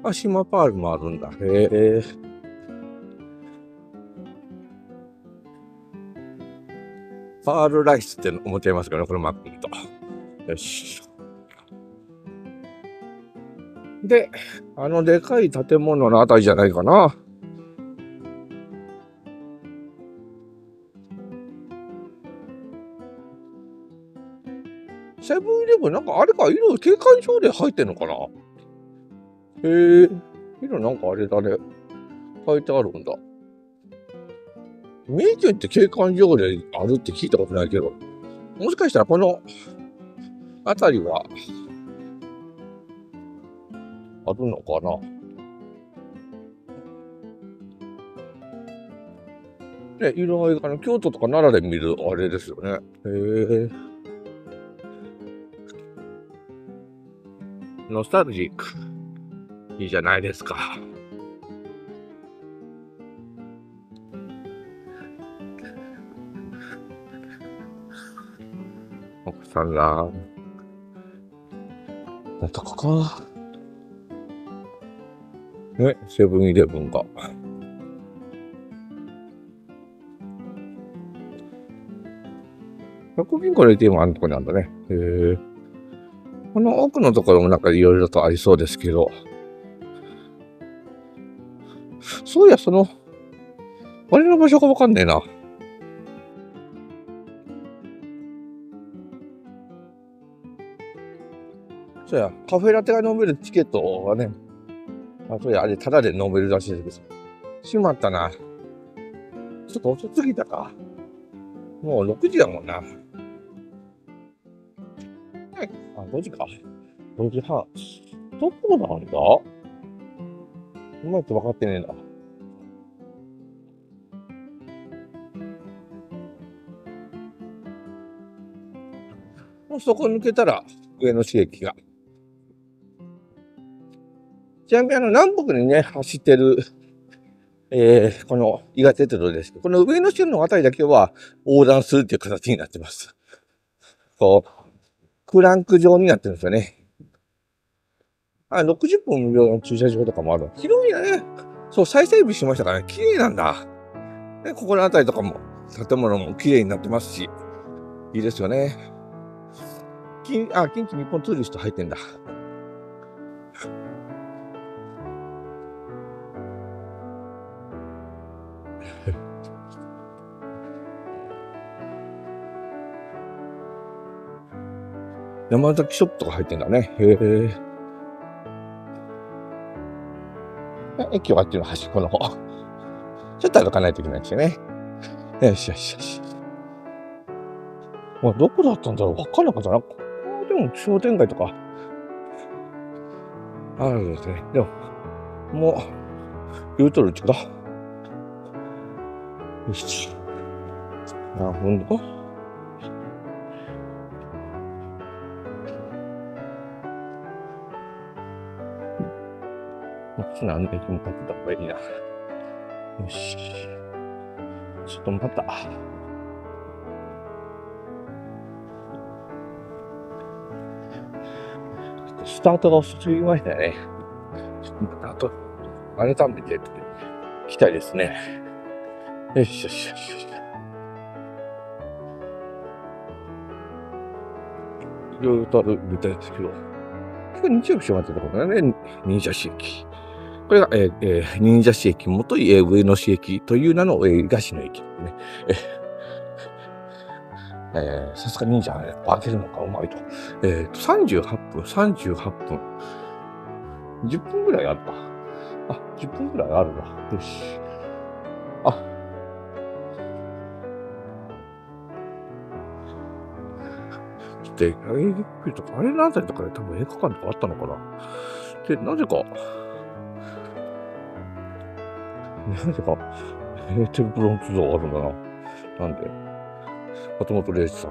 あ、島パールもあるんだ。へえ。パールライスって思っちゃいますからね、これマック見ると。よし。で、でかい建物のあたりじゃないかな。セブンイレブン、なんかあれか、色、景観上で入ってんのかな。へえ、色なんかあれだね。書いてあるんだ。三重県って景観上であるって聞いたことないけど、もしかしたらこの辺りはあるのかな。ね、色合いが京都とか奈良で見るあれですよね。へえ。ノスタルジック。いいじゃないですか。奥さんが、なんとかか。ね、セブンイレブンが。100銀行の ATM あるとこにあるんだね。へえ。この奥のところもなんかいろいろとありそうですけど。そういや、あれの場所がわかんねえな。そうや、カフェラテが飲めるチケットがね、そうや、あれ、タダで飲めるらしいですけど。しまったな。ちょっと遅すぎたか。もう6時やもんな。はい。あ、5時か。5時半。どこなんだ？うまいと分かってねえな。もうそこ抜けたら、上野市駅が。ちなみに南北にね、走ってる、この伊賀鉄道ですけど、この上野市のあたりだけは横断するっていう形になってます。こう、クランク状になってるんですよね。あ、60分無料の駐車場とかもある。広いね。そう、再整備しましたからね。綺麗なんだ。で、ここのあたりとかも、建物も綺麗になってますし、いいですよね。近畿日本ツーリスト入ってんだ。山崎ショップとか入ってんだね。へえ。駅はあっちの端っこの方。ちょっと歩かないといけないですよね。よしよしよし。まあ、どこだったんだろう、わかんなかったな。ここでも商店街とかあるんですね。でも、もう、言うとるうちか。よし。なるほど。こっちなんで向かってた方がいいな。よし。ちょっと待った。スタートが遅すぎましたね。ちょっとまた後、改めて行きたいですね。よしよしよしよし。いろいろとあるみたいですけど、今日日曜日閉まってたところだね、忍者市駅。これが、忍者市駅、元い、上野市駅という名の、東の駅ですね。さすが忍者はね、開けるのがうまいと。38分、38分。10分ぐらいあるか。あ、10分ぐらいあるな。よし。あ、で、びっくりとか、あれ何歳とかで多分映画館とかあったのかな。で、なぜか、テンプロンツ像あるんだな。なんで、松本零士さん。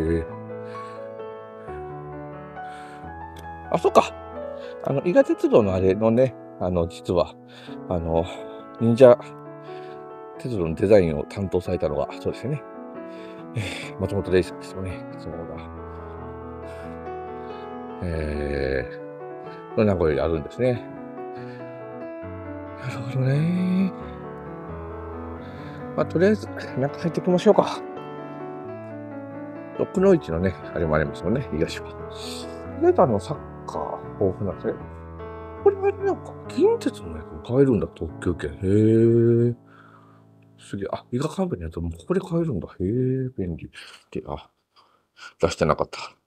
あ、そっか。伊賀鉄道のあれのね、実は、忍者鉄道のデザインを担当されたのが、そうですよね。松本零士さんですよね。そうだ。名古屋にあるんですね。 なるほどね。まあ、とりあえず、中入っていきましょうか。くのいちのね、あれもありますもんね、東は。とりあえずサッカー豊富なんですね。これあれなんか、近鉄のやつも買えるんだ、特急券。へえ。すげえ。あ、伊賀カンペのやつもここで買えるんだ。へえ、便利。で、出してなかった。